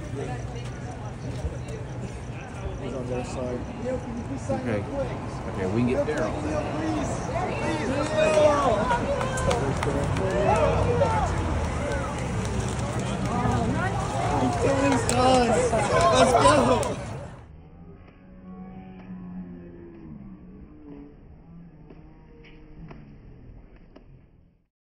He's on their side. Okay. Okay, we can get there all day. Let's go.